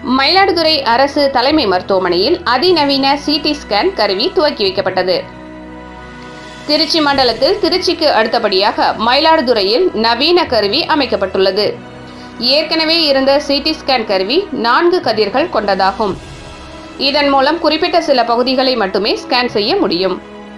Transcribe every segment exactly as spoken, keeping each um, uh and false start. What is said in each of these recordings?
மயிலாடுதுறை அரசு தலைமை மருத்துவமனையில் அதிநவீன சிடி ஸ்கேன் கருவி துவக்கி வைக்கப்பட்டது. திருச்சி மண்டலத்தில் திருச்சிக்கு அடுத்தபடியாக மயிலாடுதுறையில் நவீன கருவி அமைக்கப்பட்டுள்ளது. ஏற்கனவே இருந்த சிடி ஸ்கேன் கருவி நான்கு கதிர்கள் கொண்டதாகும். இதன் மூலம் குறிப்பிட்ட சில பகுதிகளை மட்டுமே ஸ்கேன் செய்ய முடியும்.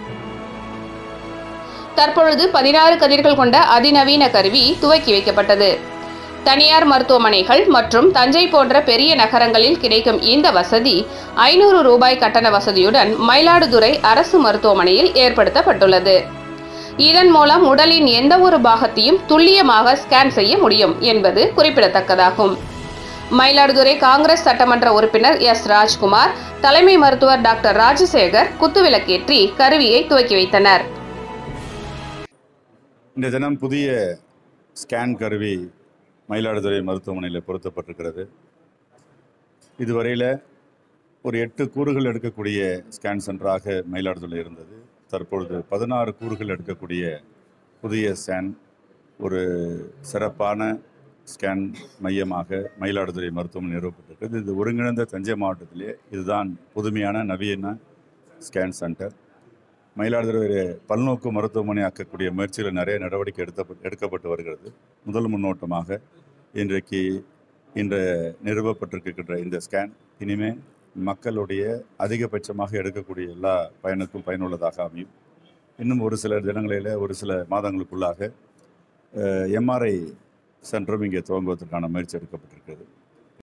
தற்பொழுது பதினாறு கதிர்கள் கொண்ட அதிநவீன கருவி துவக்கி வைக்கப்பட்டது. தனியார் மருத்துவமனைகள் மற்றும் தஞ்சை போன்ற பெரிய நகரங்களில் கிடைக்கும் இந்த வசதி ஐநூறு ரூபாய் கட்டண வசதியுடன் மயிலாடுதுறை அரசு மருத்துவமனையில் ஏற்படுத்தப்பட்டுள்ளது. இதன் மூலம் உடலின் எந்த ஒரு பாகத்தையும் துல்லியமாக ஸ்கேன் செய்ய முடியும் என்பது குறிப்பிடத்தக்கதாகும். மயிலாடுதுறை காங்கிரஸ் சட்டமன்ற உறுப்பினர் எஸ் ராஜ்குமார், தலைமை மருத்துவர் டாக்டர் ராஜசேகர் குத்துவிளக்கேற்றி கருவியை துவக்கி வைத்தனர். இந்த தினம் புதிய ஸ்கேன் கருவி மயிலாடுதுறை மருத்துவமனையில் பொருத்தப்பட்டிருக்கிறது. இதுவரையில் ஒரு எட்டு கூறுகள் எடுக்கக்கூடிய ஸ்கேன் சென்டராக மயிலாடுதுறை இருந்தது. தற்பொழுது பதினாறு கூறுகள் எடுக்கக்கூடிய புதிய ஸ்கேன் ஒரு சிறப்பான ஸ்கேன் மையமாக மயிலாடுதுறை மருத்துவமனை நிறுவப்பட்டிருக்கிறது. இது ஒருங்கிணைந்த தஞ்சை மாவட்டத்திலே இதுதான் புதுமையான நவீன ஸ்கேன் சென்டர். மயிலாடுதுறை பல்நோக்கு மருத்துவமனை ஆக்கக்கூடிய முயற்சிகள் நிறைய நடவடிக்கை எடுத்த எடுக்கப்பட்டு வருகிறது. முதல் முன்னோட்டமாக இன்றைக்கு இன்று நிறுவப்பட்டிருக்கின்ற இந்த ஸ்கேன் இனிமேல் மக்களுடைய அதிகபட்சமாக எடுக்கக்கூடிய எல்லா பயனுக்கும் பயனுள்ளதாக அமையும். இன்னும் ஒரு சில தினங்களில் ஒரு சில மாதங்களுக்குள்ளாக எம்ஆர்ஐ சென்டரும் இங்கே துவங்குவதற்கான முயற்சி எடுக்கப்பட்டிருக்கிறது.